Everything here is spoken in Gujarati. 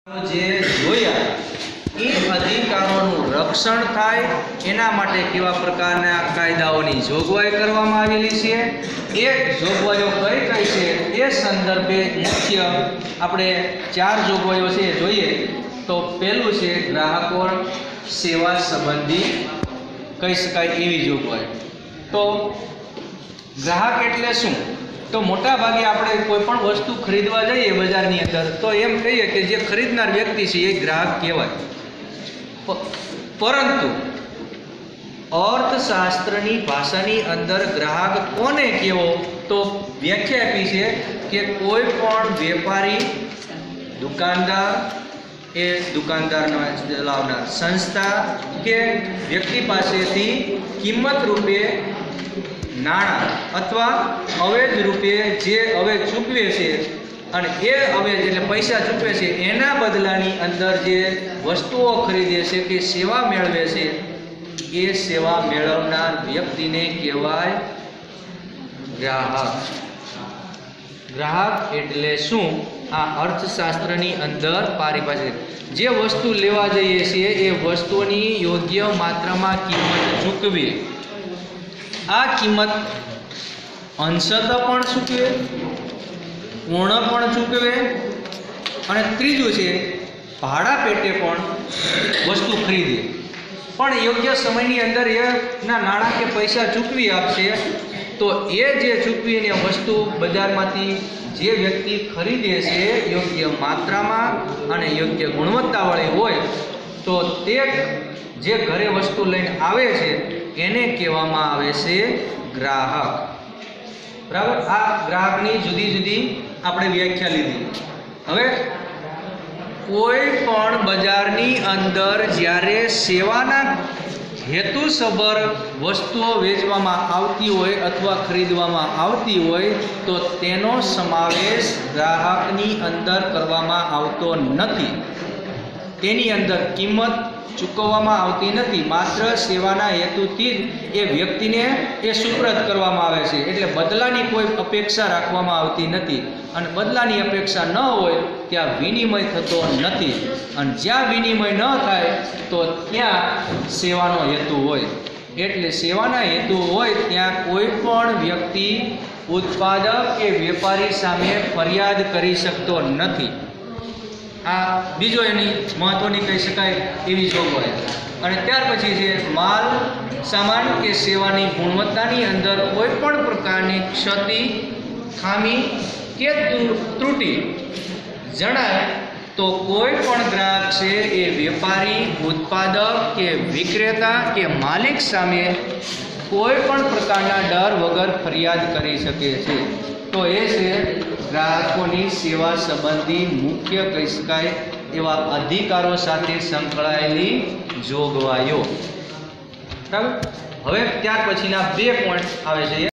જે જોયા એ અધિકારોનું રક્ષણ થાય એના માટે કેવા પ્રકારના કાયદાઓની જોગવાઈ કરવામાં આવેલી છે, એ જોગવાઈઓ કઈ કઈ છે એ સંદર્ભે મુખ્ય આપણે 4 જોગવાઈઓ છે જોઈએ તો પહેલું છે ગ્રાહકો સેવા સંબંધી કહી શકાય એવી જોગવાઈ। તો ગ્રાહક એટલે શું? તો મોટા ભાગે આપણે કોઈ પણ વસ્તુ ખરીદવા જઈએ બજારની અંદર તો એમ કહીએ કે જે ખરીદનાર વ્યક્તિ છે એ ગ્રાહક કહેવાય, પરંતુ અર્થશાસ્ત્રની ભાષાની અંદર ગ્રાહક કોને કહેવો તો વ્યાખ્યા આપી છે કે કોઈ પણ વેપારી, દુકાનદાર, એ દુકાનદારનો ચલાવનાર સંસ્થા કે વ્યક્તિ પાસેથી કિંમત રૂપે નાણાં અથવા અવેજ રૂપે જે અવેજ ચૂકવે છે અને એ અવેજ એટલે પૈસા ચૂકવે છે એના બદલાની અંદર જે વસ્તુઓ ખરીદે છે કે સેવા મેળવે છે એ સેવા મેળવનાર વ્યક્તિને કહેવાય ગ્રાહક। ગ્રાહક એટલે શું? આ અર્થશાસ્ત્રની અંદર પારિભાષિક જે વસ્તુ લેવા જઈએ છીએ એ વસ્તુની યોગ્ય માત્રામાં કિંમત ચૂકવી, આ કિંમત અંશતઃ પણ ચૂકવે, પૂર્ણ પણ ચૂકવે, અને ત્રીજું છે ભાડા પેટે પણ વસ્તુ ખરીદે, પણ યોગ્ય સમયની અંદર એના નાણાં કે પૈસા ચૂકવી આપશે તો એ જે ચૂકવીને વસ્તુ બજારમાંથી જે વ્યક્તિ ખરીદે છે યોગ્ય માત્રામાં અને યોગ્ય ગુણવત્તાવાળી હોય તો તે જે ઘરે વસ્તુ લઈને આવે છે એને કહેવામાં આવે છે ગ્રાહક। બરાબર, આ ગ્રાહકની જુદી જુદી આપણે વ્યાખ્યા લીધી। હવે કોઈ પણ બજારની અંદર જ્યારે સેવાના હેતુસભર વસ્તુઓ વેચવામાં આવતી હોય અથવા ખરીદવામાં આવતી હોય તો તેનો સમાવેશ ગ્રાહકની અંદર કરવામાં આવતો નથી, તેની અંદર કિંમત ચૂકવવામાં આવતી નથી, માત્ર સેવાના હેતુથી જ એ વ્યક્તિને એ સુપ્રત કરવામાં આવે છે, એટલે બદલાની કોઈ અપેક્ષા રાખવામાં આવતી નથી, અને બદલાની અપેક્ષા ન હોય ત્યાં વિનિમય થતો નથી, અને જ્યાં વિનિમય ન થાય તો ત્યાં સેવાનો હેતુ હોય, એટલે સેવાના હેતુ હોય ત્યાં કોઈ પણ વ્યક્તિ ઉત્પાદક કે વેપારી સામે ફરિયાદ કરી શકતો નથી। આ બીજો એની મહત્વની કહી શકાય એવી જોગવાઈ। અને ત્યાર પછી છે માલ સામાન કે સેવાની ગુણવત્તાની અંદર કોઈ પણ પ્રકારની ક્ષતિ, ખામી કે ત્રુટિ જણાય તો કોઈ પણ ગ્રાહક છે એ વેપારી, ઉત્પાદક કે વિક્રેતા કે માલિક સામે કોઈ પણ પ્રકારના ડર વગર ફરિયાદ કરી શકે છે। તો એ છે ગ્રાહકોની સેવા સંબંધી મુખ્ય કહી શકાય એવા અધિકારો સાથે સંકળાયેલી જોગવાઈઓ। બરાબર, હવે ત્યાર પછીના 2 પોઈન્ટ આવે છે।